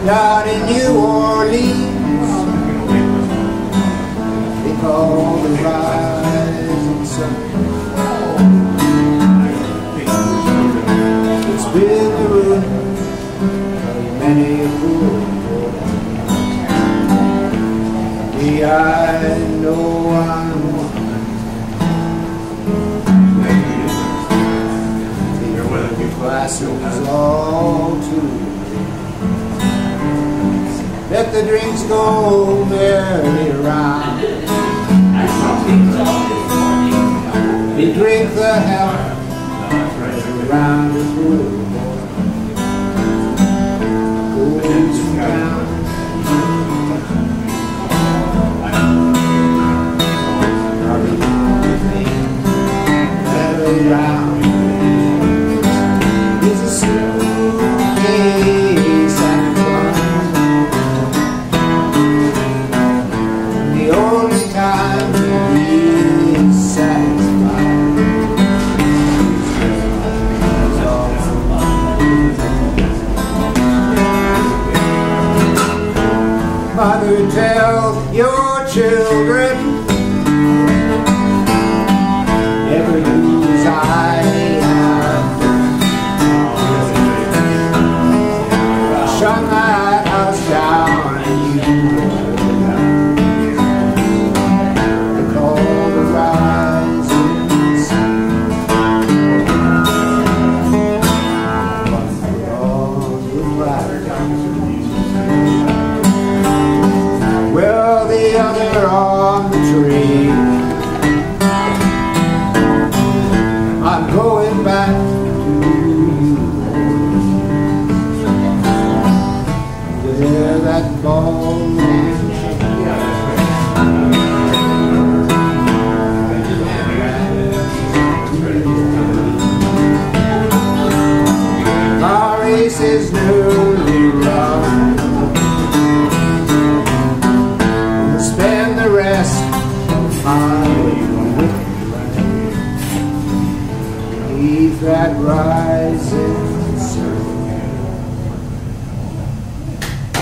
down in New Orleans, they call the rising sun. It's been the ruin of many a poor boy. Me, I know I'm one. The glasses all too. Let the drinks go merrily around. We drink the health around the pool. Goes down. Merrily round. It's a suitcase and fun. The only time to be satisfied is all. Mother, tell your children never use I have. Shut that house down and you call the rising sun. Well, the other